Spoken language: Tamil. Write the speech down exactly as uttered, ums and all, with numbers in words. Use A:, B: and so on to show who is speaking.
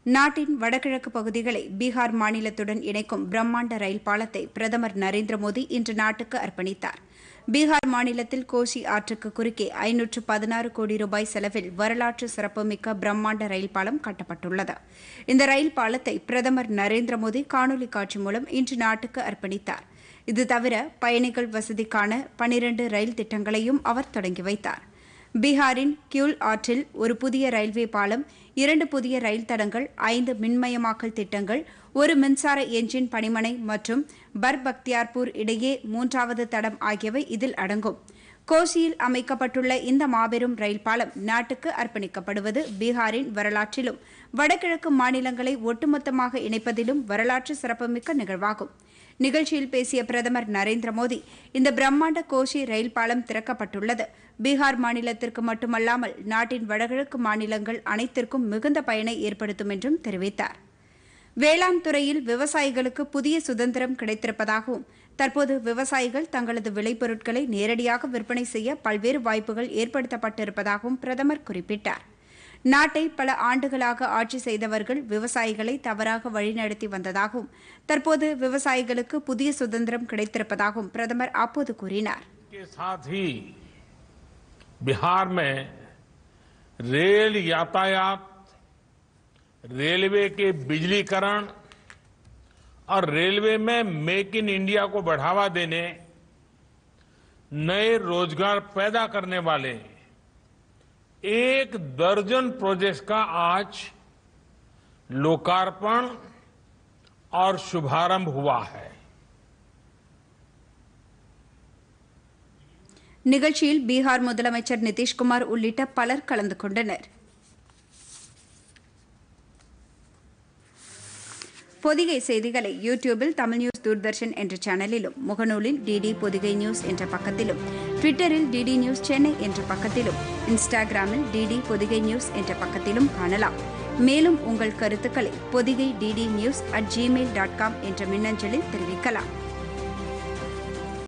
A: நாட்டின் வடகிழக்கு பகுதிகளை பீகார் மாநிலத்துடன் இணைக்கும் பிரம்மாண்ட ரயில் பாலத்தை பிரதமர் நரேந்திர மோடி இன்று நாட்டுக்கு அர்ப்பணித்தார். பீகார் மாநிலத்தில் கோசி ஆற்றுக்கு குறுக்கே ஐநூற்று பதினாறு கோடி ரூபாய் செலவில் வரலாற்று சிறப்புமிக்க பிரம்மாண்ட ரயில் பாலம் கட்டப்பட்டுள்ளது. இந்த ரயில் பாலத்தை பிரதமர் நரேந்திர மோடி காணொலி காட்சி மூலம் இன்று நாட்டுக்கு அர்ப்பணித்தார். இது தவிர பயணிகள் வசதிக்கான பனிரண்டு ரயில் திட்டங்களையும் அவர் தொடங்கி வைத்தார். பீகாரின் கியூல் ஆற்றில் ஒரு புதிய ரயில்வே பாலம், இரண்டு புதிய ரயில் தடங்கள், ஐந்து மின்மயமாக்கல் திட்டங்கள், ஒரு மின்சார எஞ்சின் பணிமனை மற்றும் பர்பக்தியார்பூர் இடையே மூன்றாவது தடம் ஆகியவை இதில் அடங்கும். கோசியில் அமைக்கப்பட்டுள்ள இந்த மாபெரும் ரயில் பாலம் நாட்டுக்கு அர்ப்பணிக்கப்படுவது பீகாரின் வரலாற்றிலும் வடகிழக்கு மாநிலங்களை ஒட்டுமொத்தமாக இணைப்பதிலும் வரலாற்று சிறப்புமிக்க நிகழ்வாகும். நிகழ்ச்சியில் பேசிய பிரதமர் நரேந்திர மோடி, இந்த பிரம்மாண்ட கோசி ரயில் பாலம் திறக்கப்பட்டுள்ளது பீகார் மாநிலத்திற்கு மட்டுமல்லாமல் நாட்டின் வடகிழக்கு மாநிலங்கள் அனைத்திற்கும் மிகுந்த பயனை ஏற்படுத்தும் என்றும் தெரிவித்தார். வேளாண் துறையில் விவசாயிகளுக்கு புதிய சுதந்திரம் கிடைத்திருப்பதாகவும், தற்போது விவசாயிகள் தங்களது விளைபொருட்களை நேரடியாக விற்பனை செய்ய பல்வேறு வாய்ப்புகள் ஏற்படுத்தப்பட்டிருப்பதாகவும் பிரதமர் குறிப்பிட்டார். நாட்டை பல ஆண்டுகளாக ஆட்சி செய்தவர்கள் விவசாயிகளை தவறாக வழிநடத்தி வந்ததாகவும், தற்போது விவசாயிகளுக்கு புதிய சுதந்திரம் கிடைத்திருப்பதாகவும் பிரதமர் அப்போது கூறினார்.
B: बिहार में रेल यातायात, रेलवे के बिजलीकरण और रेलवे में मेक इन इंडिया को बढ़ावा देने, नए रोजगार पैदा करने वाले एक दर्जन प्रोजेक्ट्स का आज लोकार्पण और शुभारंभ हुआ है.
A: நிகழ்ச்சியில் பீகார் முதலமைச்சர் நிதிஷ்குமார் உள்ளிட்ட பலர் கலந்து கொண்டனர். பொதிகை செய்திகளை யூடியூபில் தமிழ் நியூஸ் தூர்தர்ஷன் என்ற சேனலிலும், முகநூலில் டிடி பொதிகை நியூஸ் என்ற பக்கத்திலும், ட்விட்டரில் டிடி நியூஸ் சென்னை என்ற பக்கத்திலும், இன்ஸ்டாகிராமில் டிடி பொதிகை நியூஸ் என்ற பக்கத்திலும் காணலாம். மேலும் உங்கள் கருத்துக்களை Podhigai DD news at Gmail dot com என்ற மின்னஞ்சலில் தெரிவிக்கலாம்.